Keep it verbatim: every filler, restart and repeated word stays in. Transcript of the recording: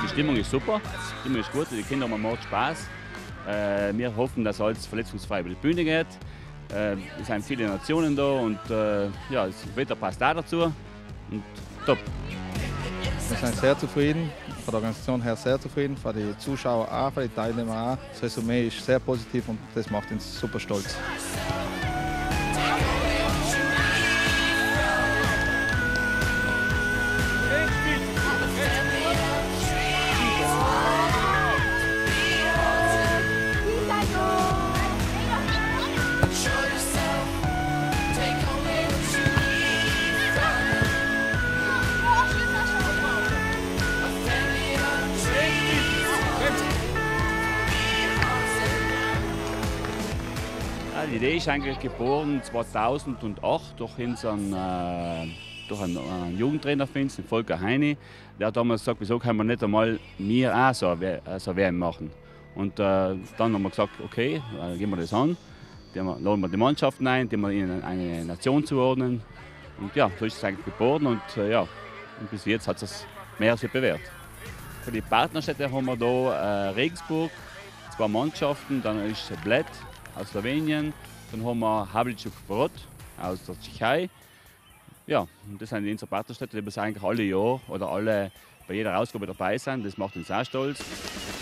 Stimmung ist super, die Stimmung ist gut, die Kinder haben macht Spaß. Äh, wir hoffen, dass alles verletzungsfrei über die Bühne geht. Äh, es sind viele Nationen da und äh, ja, das Wetter passt auch dazu. Und top. Wir sind sehr zufrieden, von der Organisation her sehr zufrieden, von den Zuschauern auch, von den Teilnehmern auch. Das Resümee ist sehr positiv und das macht uns super stolz. Die Idee ist eigentlich geboren zweitausendacht durch unseren äh, durch einen, einen Jugendtrainer von uns, den Volker Heini. Der hat damals gesagt, wieso können wir nicht einmal wir auch so eine so W M machen. Und äh, dann haben wir gesagt, okay, äh, gehen wir das an. Die haben, laden wir die Mannschaften ein, die wir ihnen eine Nation zuordnen. Und ja, so ist es eigentlich geboren und äh, ja, und bis jetzt hat es mehr als bewährt. Für die Partnerstädte haben wir hier äh, Regensburg, zwei Mannschaften, dann ist Bled aus Slowenien, dann haben wir Havlíček-Brod aus der Tschechei. Ja, und das sind unsere Partnerstädte, die wir eigentlich alle Jahr oder alle bei jeder Ausgabe dabei sind. Das macht uns auch stolz.